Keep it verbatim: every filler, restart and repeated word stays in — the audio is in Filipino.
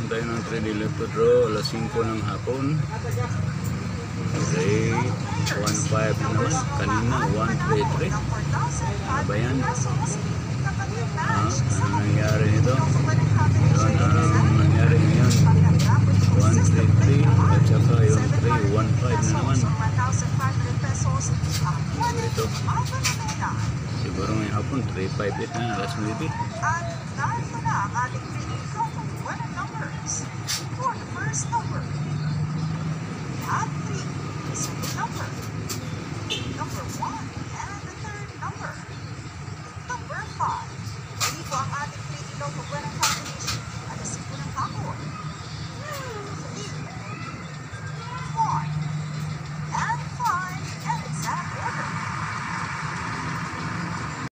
tayo ng three D left to draw. Alas singko ng hapon. Okay. one five na naman. Kanina, one three three. Ano ba yan? Ah, ano nangyari nito? Yun, ang nangyari ngayon. one three three. At saka yung three one five na naman. Ito. Siguro ngayong hapon, three five eight na. Last maybe. At narito na ang ating piling total winning numbers. For the first number, we have three. The second number, number one.